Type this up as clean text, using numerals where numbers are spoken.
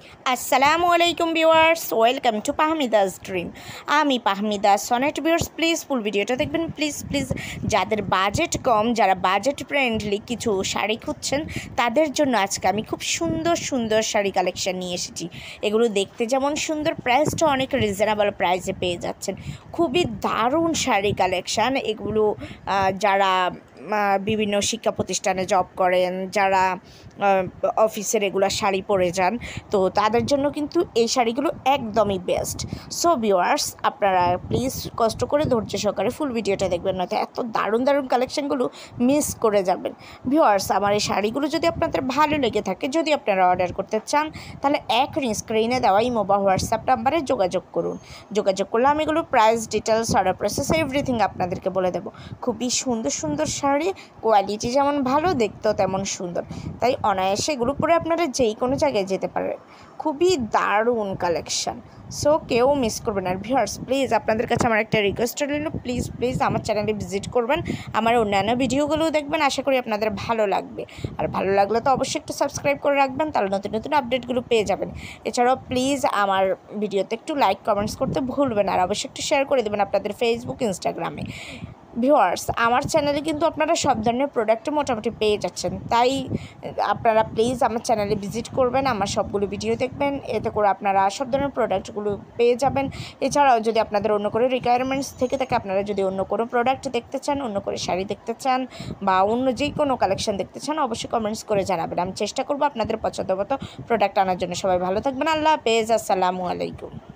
আসসালামু আলাইকুম viewers, welcome to Pahmida's dream. আমি Pahmida Sonet. Viewers please full ভিডিওটা দেখবেন, প্লিজ। যাদের বাজেট কম, যারা বাজেট ফ্রেন্ডলি কিছু শাড়ি খুঁজছেন, তাদের জন্য আজকে আমি খুব সুন্দর শাড়ি কালেকশন নিয়ে এসেছি। এগুলো দেখতে যেমন সুন্দর, প্রাইসটা অনেক রিজনেবল প্রাইসে পেয়ে যাচ্ছেন। খুবই দারুণ শাড়ি কালেকশান এগুলো। যারা বিভিন্ন শিক্ষা প্রতিষ্ঠানে জব করেন, যারা অফিসে রেগুলার শাড়ি পরে যান, তো তাদের জন্য কিন্তু এই শাড়িগুলো একদমই বেস্ট। সো ভিউয়ার্স, আপনারা প্লিজ কষ্ট করে ধৈর্য সহকারে ফুল ভিডিওটা দেখবেন, নয়তো এত দারুণ কালেকশানগুলো মিস করে যাবেন। ভিউয়ার্স, আমার এই শাড়িগুলো যদি আপনাদের ভালো লেগে থাকে, যদি আপনারা অর্ডার করতে চান, তাহলে এখনই স্ক্রিনে দেওয়া ইমো বা হোয়াটসঅ্যাপ নাম্বারে যোগাযোগ করুন। যোগাযোগ করলে আমি এগুলো price, details, order process everything আপনাদেরকে বলে দেবো। খুবই সুন্দর শাড়ি, কোয়ালিটি যেমন ভালো, দেখতেও তেমন সুন্দর, তাই অনায়াসে এগুলো পরে আপনারা যেই কোনো জায়গায় যেতে পারেন। খুবই দারুণ কালেকশান, সো কেউ মিস করবেন। আর ভিউয়ার্স প্লিজ, আপনাদের কাছে আমার একটা রিকোয়েস্ট রইল, প্লিজ আমার চ্যানেলে ভিজিট করবেন, আমার অন্যান্য ভিডিওগুলোও দেখবেন। আশা করি আপনাদের ভালো লাগবে। আর ভালো লাগলে তো অবশ্যই একটু সাবস্ক্রাইব করে রাখবেন, তাহলে নতুন আপডেটগুলো পেয়ে যাবেন। এছাড়াও প্লিজ আমার ভিডিওতে একটু লাইক কমেন্টস করতে ভুলবেন, আর অবশ্যই একটু শেয়ার করে দেবেন আপনাদের ফেসবুক, ইনস্টাগ্রামে। ভিউয়ার্স, আমার চ্যানেলে কিন্তু আপনারা সব ধরনের প্রোডাক্ট মোটামুটি পেয়ে যাচ্ছেন, তাই আপনারা প্লিজ আমার চ্যানেলে ভিজিট করবেন, আমার সবগুলো ভিডিও দেখবেন, এতে করে আপনারা সব ধরনের প্রোডাক্টগুলো পেয়ে যাবেন। এছাড়াও যদি আপনাদের অন্য কোনো রিকোয়ারমেন্টস থেকে থাকে, আপনারা যদি অন্য কোনো প্রোডাক্ট দেখতে চান, অন্য করে শাড়ি দেখতে চান, বা অন্য যে কোনো কালেকশন দেখতে চান, অবশ্যই কমেন্টস করে জানাবেন। আমি চেষ্টা করবো আপনাদের পছন্দ মতো প্রোডাক্ট আনার জন্য। সবাই ভালো থাকবেন। আল্লাহ হাফেজ। আসসালামু আলাইকুম।